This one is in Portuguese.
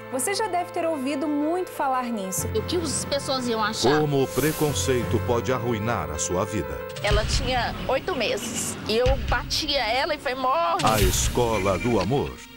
Você já deve ter ouvido muito falar nisso. O que as pessoas iam achar? Como o preconceito pode arruinar a sua vida. Ela tinha 8 meses e eu batia ela e foi morre. A Escola do Amor.